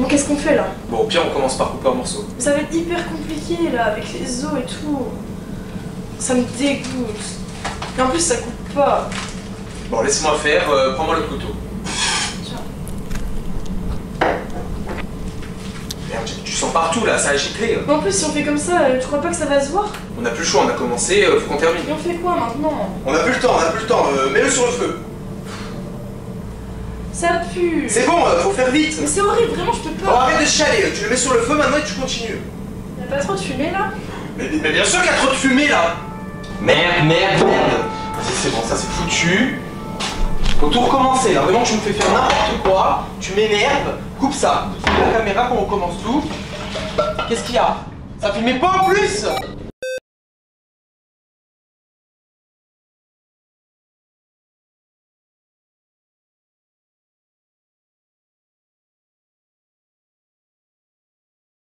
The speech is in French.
qu'est-ce qu'on fait là? Bon, au pire, on commence par couper un morceau. Ça va être hyper compliqué là, avec les os et tout. Ça me dégoûte. Et en plus, ça coupe pas. Bon, laisse-moi faire, prends-moi le couteau. Tiens. Merde, tu sens partout là, ça a giclé. Mais en plus, si on fait comme ça, tu crois pas que ça va se voir? On n'a plus le choix, on a commencé, faut qu'on termine. Et on fait quoi maintenant? On n'a plus le temps, mets-le sur le feu. Ça pue. C'est bon, faut faire vite. Mais c'est horrible, vraiment, je peux Bon, pas. arrête de chialer, tu le mets sur le feu maintenant et tu continues. Y'a pas trop de fumée là? Mais bien sûr qu'il y a trop de fumée là. Merde. Vas-y, c'est bon, ça c'est foutu. Faut tout recommencer là, vraiment tu me fais faire n'importe quoi, tu m'énerves, coupe ça. La caméra quand on recommence tout. Qu'est-ce qu'il y a? Ça filmait pas en plus.